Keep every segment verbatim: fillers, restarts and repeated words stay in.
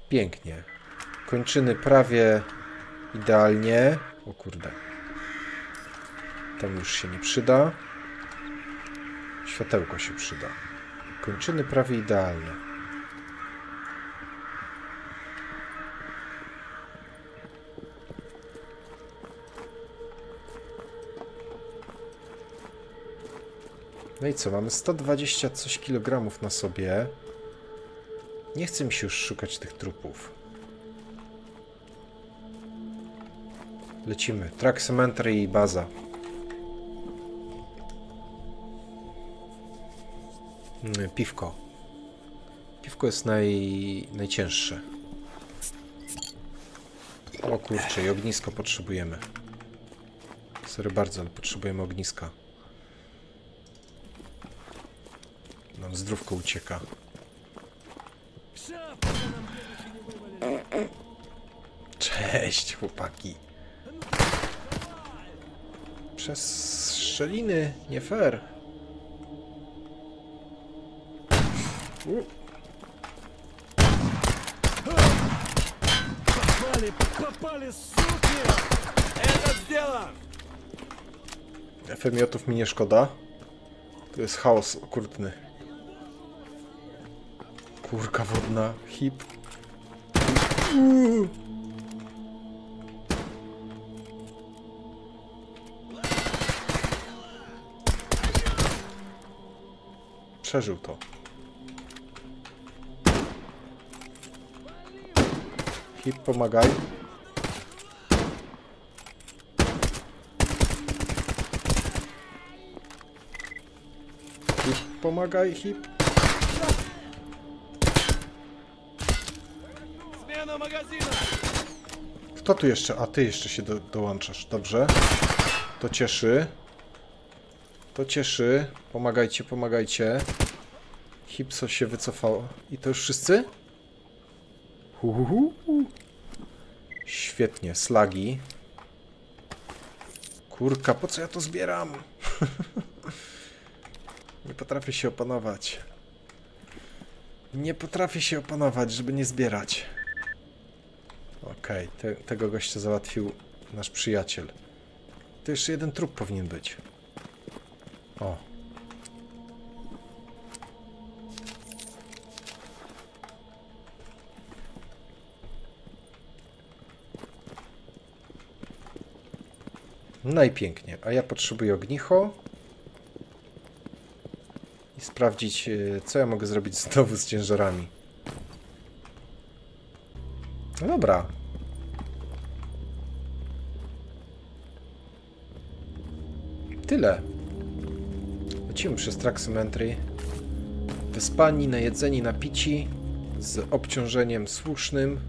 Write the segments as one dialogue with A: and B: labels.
A: Pięknie. Kończyny prawie idealnie. O kurde. Tam już się nie przyda. Światełko się przyda. Kończyny prawie idealnie. No i co? Mamy sto dwadzieścia coś kilogramów na sobie. Nie chcę mi się już szukać tych trupów. Lecimy. Track Cemetery i baza. Piwko. Piwko jest naj... najcięższe. O kurczę, i ognisko potrzebujemy. Sorry bardzo, ale potrzebujemy ogniska. Nam zdrówko ucieka. Cześć, chłopaki. Przez szczeliny, nie fair. U. Efemiotów mi nie szkoda. To jest chaos okrutny. Kurka wodna, hip. Uuu. Przeżył to. Hip, pomagaj. Hip, pomagaj, hip. Kto tu jeszcze? A ty jeszcze się do, dołączasz. Dobrze. To cieszy. To cieszy. Pomagajcie, pomagajcie. Hipso się wycofało. I to już wszyscy? Uhuhu. Świetnie. Slagi. Kurka, po co ja to zbieram? Nie potrafię się opanować. Nie potrafię się opanować, żeby nie zbierać. Okej, okay, te, tego gościa załatwił nasz przyjaciel. To jeszcze jeden trup powinien być. O. No i pięknie. A ja potrzebuję ognicho. I sprawdzić, co ja mogę zrobić znowu z ciężarami. No dobra. Tyle. Lecimy przez Track Cemetery. Wyspani, najedzeni, napici. Z obciążeniem słusznym.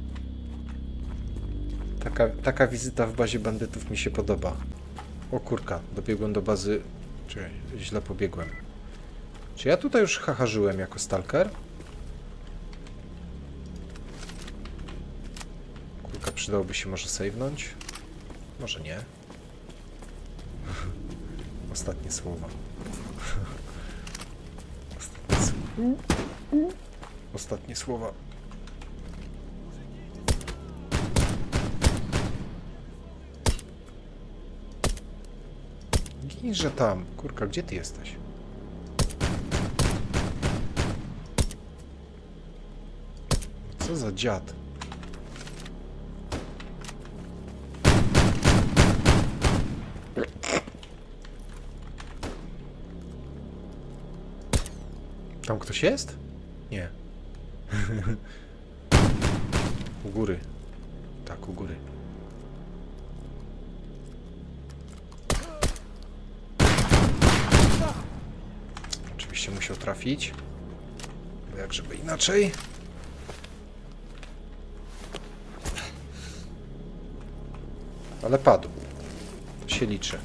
A: Taka, taka wizyta w bazie bandytów mi się podoba. O kurka, dobiegłem do bazy... Czekaj, źle pobiegłem. Czy ja tutaj już hacharzyłem jako stalker? Kurka, przydałoby się może save'nąć? Może nie. Ostatnie słowa. Ostatnie słowa. Ostatnie słowa. Ginże tam. Kurka, gdzie ty jesteś? Co za dziad? Tam ktoś jest? Nie. U góry. Tak, u góry. Oczywiście musiał trafić. Bo jak żeby inaczej. Ale padł. To się liczy.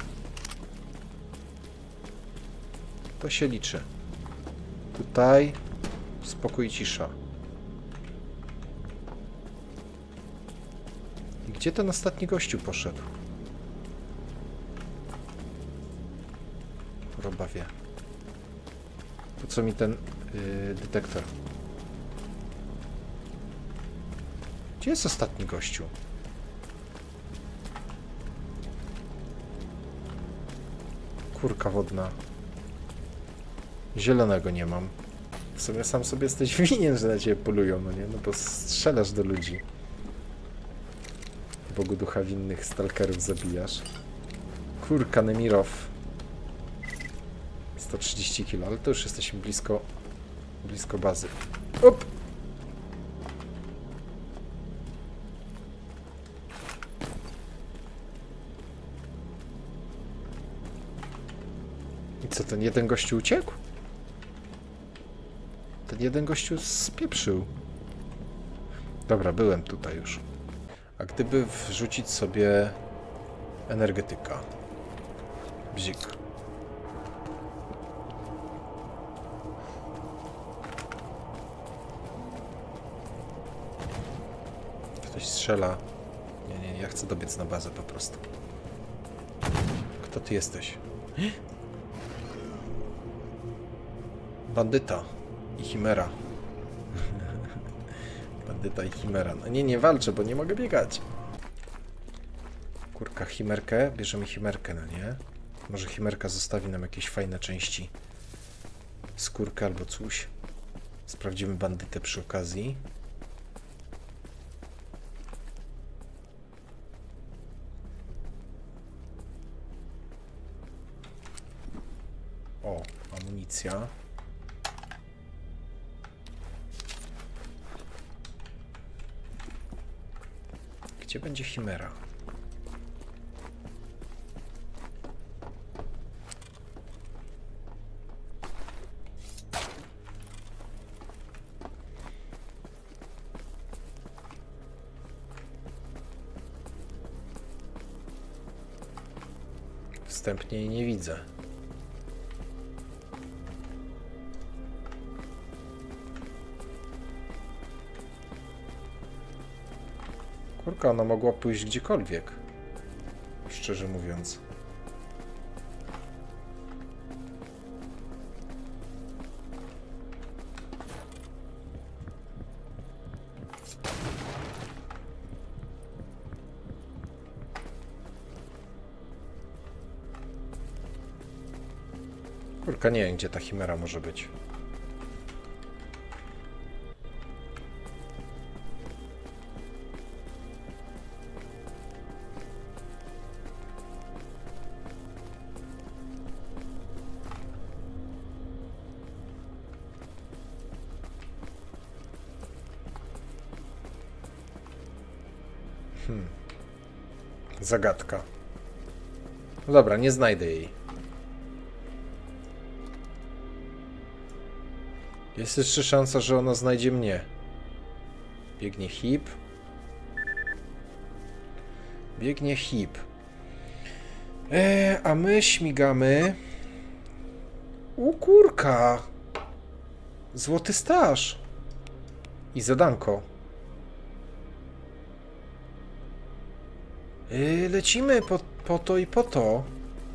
A: To się liczy. Tutaj spokój i cisza. I gdzie ten ostatni gościu poszedł? Choroba wie. Po co mi ten yy, detektor? Gdzie jest ostatni gościu? Kurka wodna. Zielonego nie mam. W sumie sam sobie jesteś winien, że na ciebie polują, no nie? No bo strzelasz do ludzi. Bogu ducha winnych stalkerów zabijasz. Kurka, Nemirow. sto trzydzieści kilo, ale to już jesteśmy blisko blisko bazy. Op! I co, ten jeden gościu uciekł? Ten jeden gościu spieprzył. Dobra, byłem tutaj już. A gdyby wrzucić sobie energetyka? Bzik. Ktoś strzela. Nie, nie, ja chcę dobiec na bazę po prostu. Kto ty jesteś? Bandyta i chimera. Bandyta i chimera. No nie, nie walczę, bo nie mogę biegać. Kurka, chimerkę. Bierzemy chimerkę, no nie? Może chimerka zostawi nam jakieś fajne części. Skórkę albo coś. Sprawdzimy bandytę przy okazji. O, amunicja. Gdzie będzie chimera? Wstępnie jej nie widzę. Kurka, ona mogła pójść gdziekolwiek. Szczerze mówiąc. Kurka, nie wiem, gdzie ta chimera może być. Hmm. Zagadka. No dobra, nie znajdę jej. Jest jeszcze szansa, że ona znajdzie mnie. Biegnie hip. Biegnie hip. Eee, a my śmigamy. U kurka. Złoty staż. I zadanko. Eee, lecimy po, po to i po to.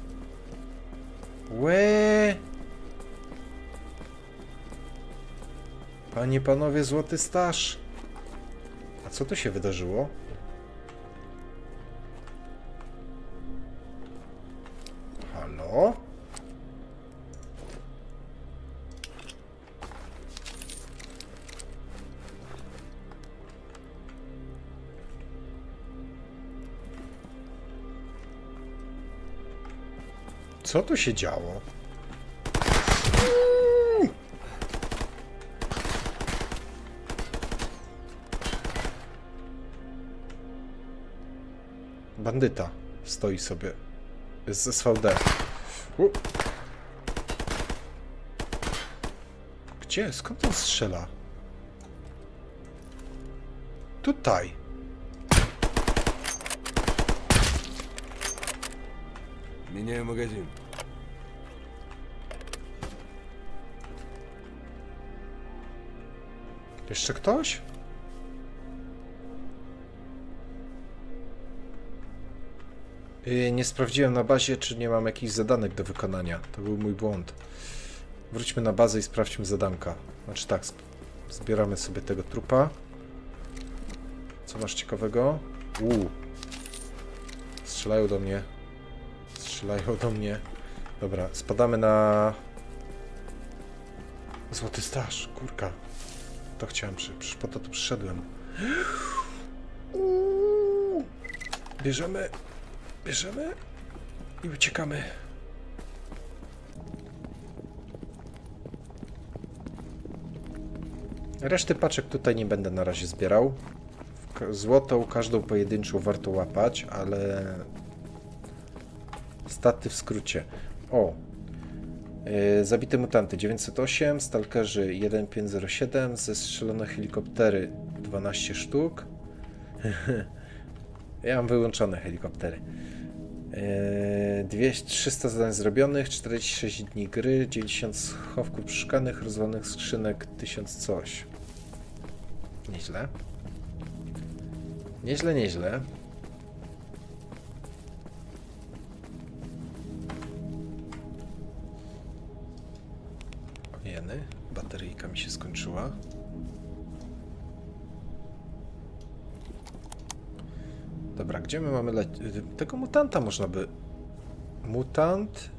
A: Łe. Panie, panowie, złoty staż. A co tu się wydarzyło? Halo? Co tu się działo? Bandyta stoi sobie z S V D. U. Gdzie? Skąd on strzela? Tutaj.
B: Меняю магазин.
A: Jeszcze ktoś? Yy, nie sprawdziłem na bazie, czy nie mam jakichś zadanek do wykonania. To był mój błąd. Wróćmy na bazę i sprawdźmy zadanka. Znaczy tak, zbieramy sobie tego trupa. Co masz ciekawego? Uuu. Strzelają do mnie. Strzelają do mnie. Dobra, spadamy na... Złoty staż, kurka. To chciałem, przecież po to tu przyszedłem. Uuu. Bierzemy. Bierzemy. I uciekamy. Reszty paczek tutaj nie będę na razie zbierał. Złotą, każdą pojedynczą warto łapać, ale... Staty w skrócie. O! Yy, zabite mutanty dziewięćset osiem, stalkerzy tysiąc pięćset siedem, zestrzelone helikoptery dwanaście sztuk. Ja mam wyłączone helikoptery. Yy, dwieście, trzysta zadań zrobionych, czterdzieści sześć dni gry, dziewięćdziesiąt schowków przeszkanych, rozwalonych skrzynek, tysiąc coś. Nieźle. Nieźle, nieźle. Jeny, bateryjka mi się skończyła. Dobra, gdzie my mamy lecieć? Tego mutanta można by... Mutant...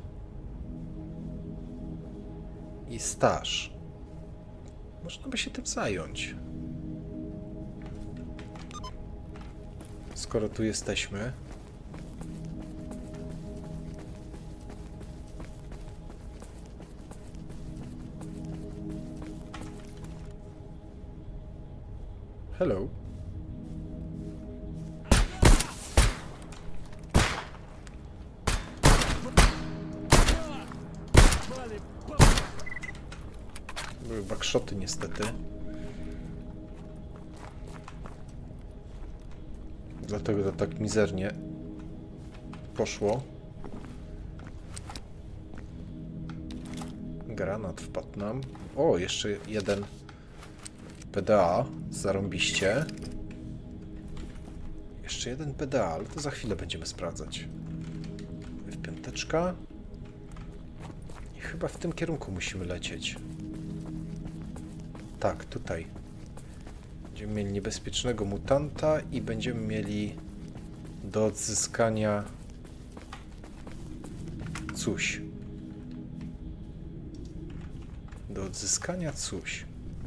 A: I staż. Można by się tym zająć. Skoro tu jesteśmy. Hello. Były backshoty niestety. Dlatego to tak mizernie poszło. Granat wpadł nam. O, jeszcze jeden P D A. Zarąbiście. Jeszcze jeden P D A, ale to za chwilę będziemy sprawdzać. F pięć. I chyba w tym kierunku musimy lecieć. Tak, tutaj. Będziemy mieli niebezpiecznego mutanta i będziemy mieli do odzyskania coś. Do odzyskania coś.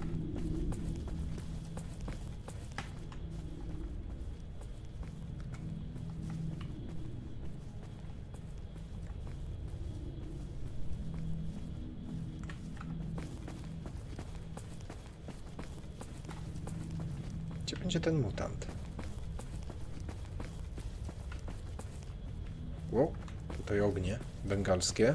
A: Gdzie będzie ten mutant? O, tutaj ognie bengalskie.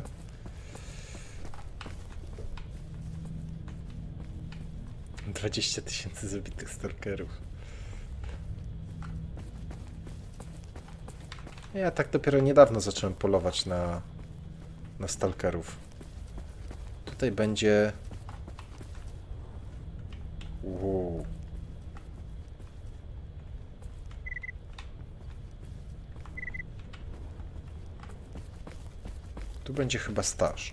A: dwadzieścia tysięcy zabitych stalkerów. Ja tak dopiero niedawno zacząłem polować na, na stalkerów. Tutaj będzie... Wow. Tu będzie chyba staż.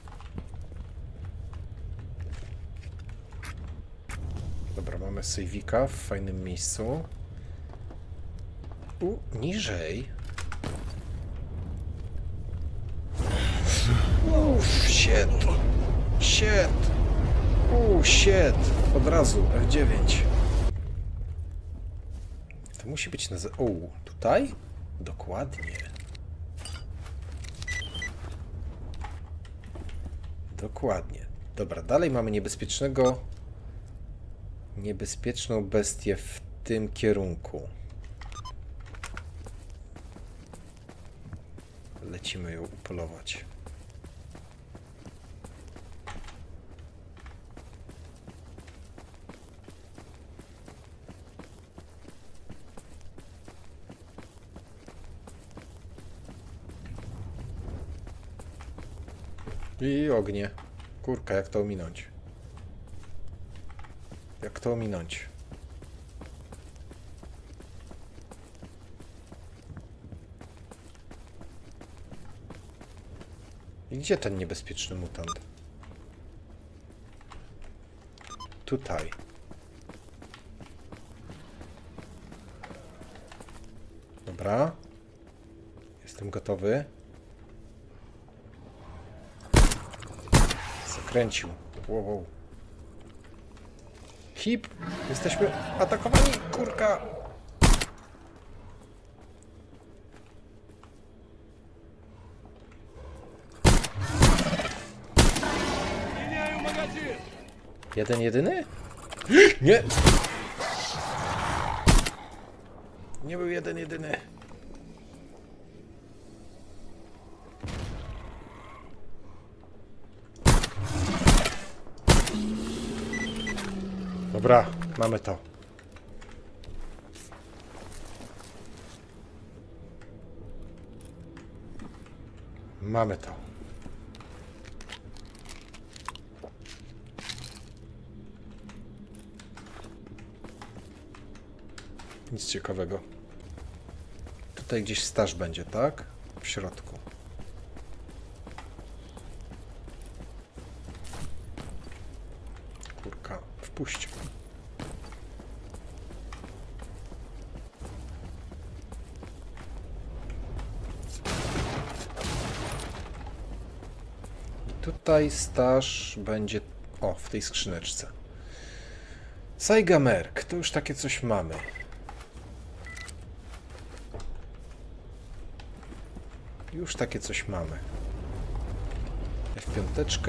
A: Dobra, mamy sejwika w fajnym miejscu. U, niżej. Uff, shit. Shit. Uff, shit. Od razu, F dziewięć. To musi być na... O, tutaj? Dokładnie. Dokładnie. Dobra, dalej mamy niebezpiecznego... Niebezpieczną bestię w tym kierunku. Lecimy ją upolować. I ognie. Kurka, jak to ominąć? Jak to ominąć? I gdzie ten niebezpieczny mutant? Tutaj. Dobra. Jestem gotowy. Zakręcił. Wow, wow. Hip! Jesteśmy atakowani! Kurka! Jeden jedyny? Nie! Nie był jeden jedyny. Dobra, mamy to. Mamy to. Nic ciekawego. Tutaj gdzieś staż będzie, tak? W środku. Kurka, wpuść. I tutaj staż będzie... O, w tej skrzyneczce. Saiga Merc, to już takie coś mamy. Już takie coś mamy. F pięć.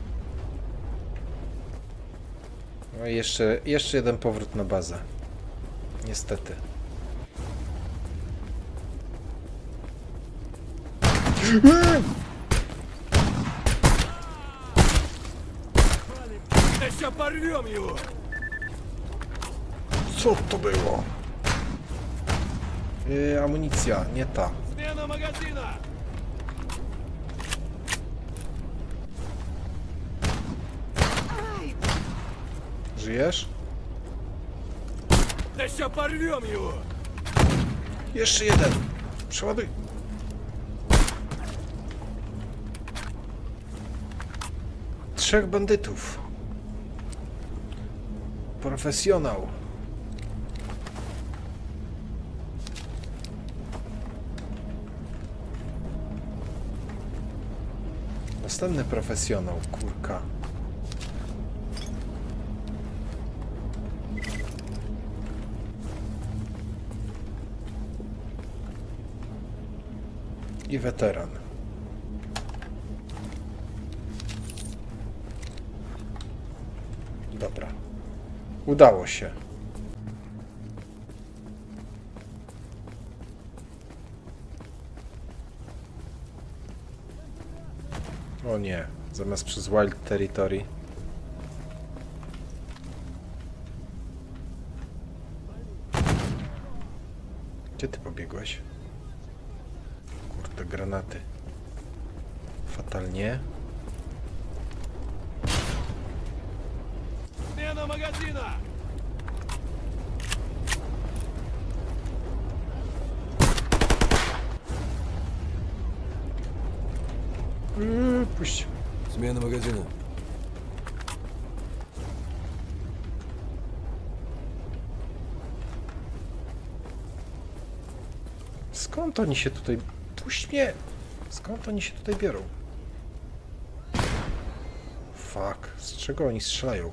A: No i jeszcze, jeszcze jeden powrót na bazę. Niestety. Co to było? Yy, amunicja, nie ta. Żyjesz? Jeszcze jeden. Przeładuj. Trzech bandytów. Profesjonał. Następny profesjonał, kurka. I weteran. Dobra. Udało się. O nie, zamiast przez Wild Territory. Gdzie ty pobiegłeś? Kurde, granaty. Fatalnie.
B: Zmiana magazyna!
A: Yy, puść.
B: Zmiana magazyna.
A: Skąd oni się tutaj... Puść mnie! Skąd oni się tutaj biorą? Fuck. Z czego oni strzelają?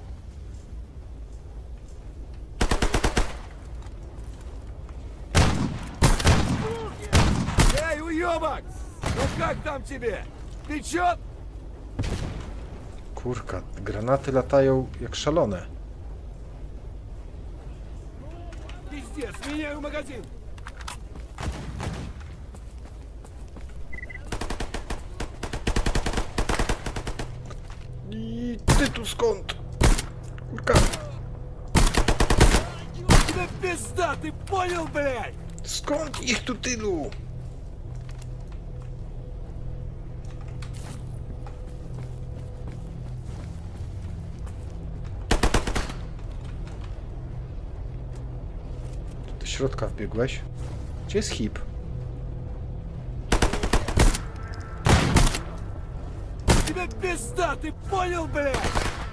B: Эй, уёбок! Ну как там тебе? Ты чё?
A: Kurka, granaty latają jak szalone.
B: Пиздец, меняю магазин!
A: I ty tu skąd? Kurka.
B: Да пизда, ты понял, блядь?
A: Skąd ich tu tylu? Do środka wbiegłeś? Gdzie jest hip?
B: Тебе пизда, ты понял, блядь?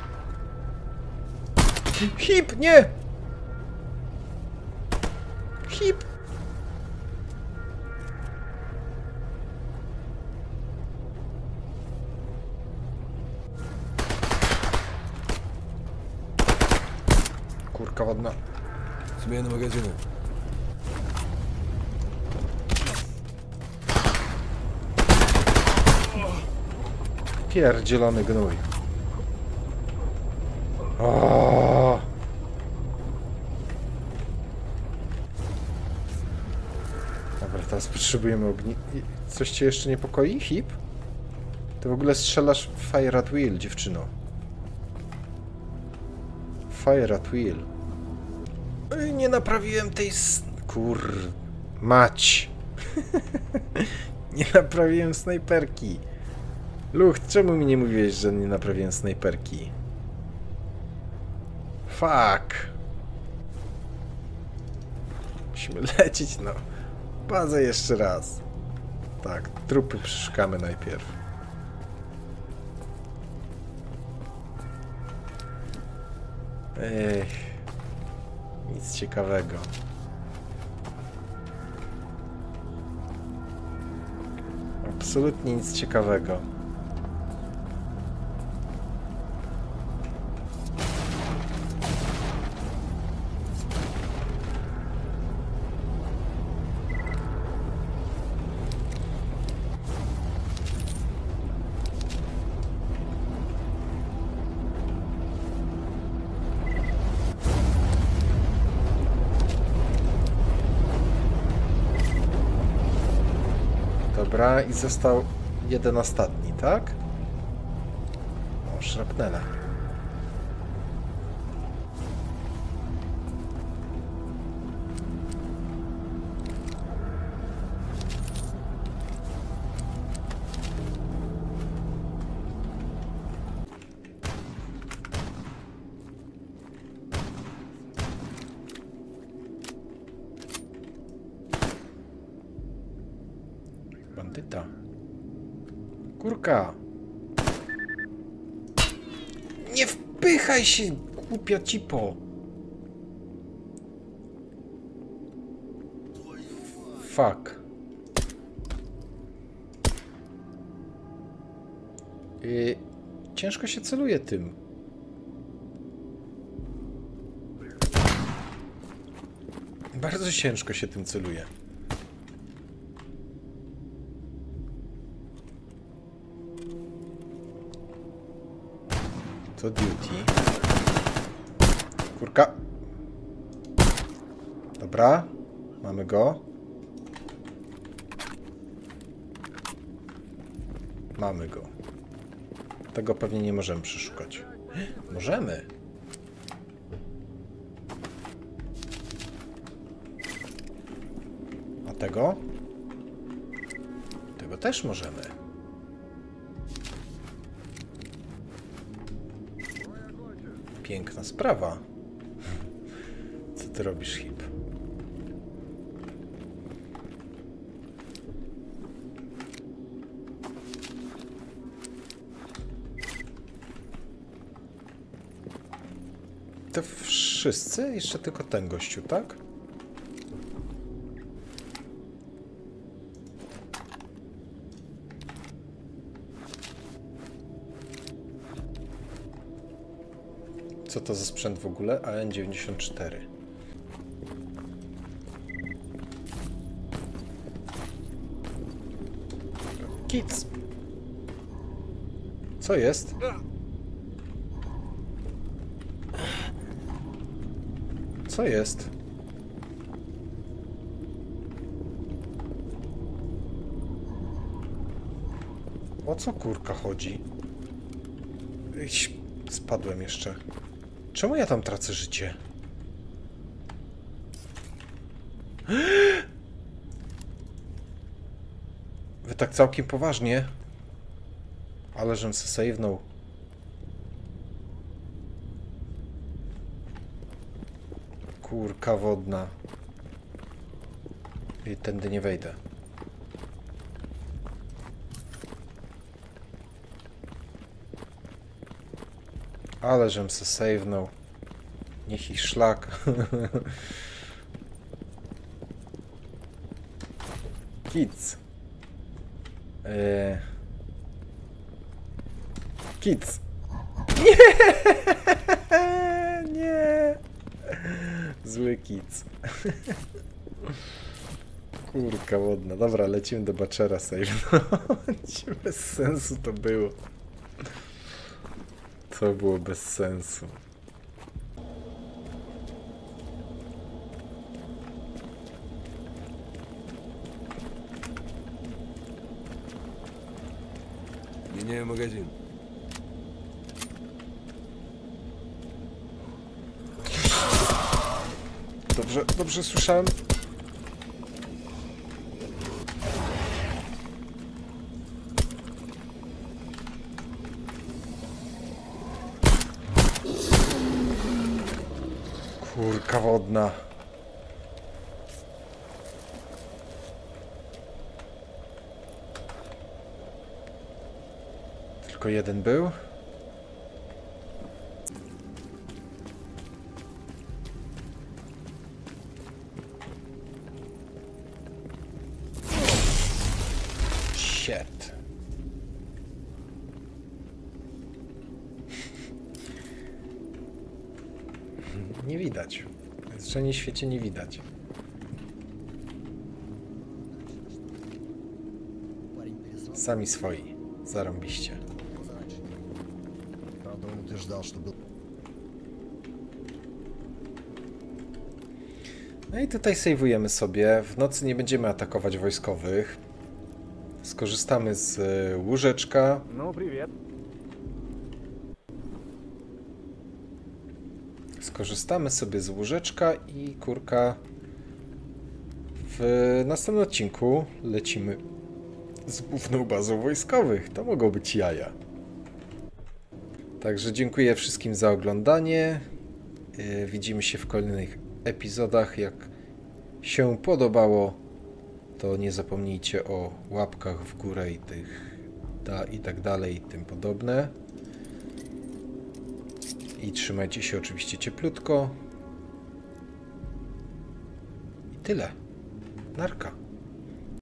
A: Hip, nie! Hip! kurka wodna.
B: Zmiana magazynu.
A: Pierdzielony gnój. O! Dobra, teraz potrzebujemy ogni... Coś cię jeszcze niepokoi, Hip? Ty w ogóle strzelasz Fire at Will, dziewczyno. Fire at Will. Ej, nie naprawiłem tej... S... Kur... Mać. Nie naprawiłem snajperki. Luch, czemu mi nie mówiłeś, że nie naprawiłem snajperki? Fuck. Musimy lecieć na bazę jeszcze raz. Tak, trupy przeszukamy najpierw. Ej, nic ciekawego. Absolutnie nic ciekawego. Dobra, i został jeden ostatni, tak? O, szrapnele. Bandyta. Kurka. Nie wpychaj się, głupia cipo. Fuck. Yy, ciężko się celuje tym. Bardzo ciężko się tym celuje. To duty. Kurka. Dobra. Mamy go. Mamy go. Tego pewnie nie możemy przeszukać. Możemy. A tego? Tego też możemy. Piękna sprawa. Co ty robisz, Hip? To wszyscy? Jeszcze tylko ten gościu, tak? Co to za sprzęt w ogóle? A N dziewięćdziesiąt cztery. Kids! Co jest? Co jest? O co kurka chodzi? Iś, spadłem jeszcze. Czemu ja tam tracę życie? Wy tak całkiem poważnie? Ale żem se save'nął. Kurka wodna. I tędy nie wejdę. Ale żem se save'nął. Niech ich szlak. Kids. Eee. Kids. Nie! Nie! Zły kic. Kurka wodna. Dobra, lecimy do Butchera save. Bez sensu to było. To było bez sensu.
B: Меняю магазин.
A: Dobrze, dobrze słyszałem. Kurka wodna. Tylko jeden był. Shit. Nie widać. W żadnym świecie nie widać. Sami swoi. Zarąbiście. No i tutaj sejwujemy sobie. W nocy nie będziemy atakować wojskowych. Skorzystamy z łóżeczka.
C: No, привет.
A: Skorzystamy sobie z łóżeczka i kurka w następnym odcinku lecimy z główną bazą wojskowych. To mogą być jaja. Także dziękuję wszystkim za oglądanie. Widzimy się w kolejnych epizodach. Jak się podobało, to nie zapomnijcie o łapkach w górę i tych da i tak dalej i tym podobne. I trzymajcie się oczywiście cieplutko. I tyle. Narka.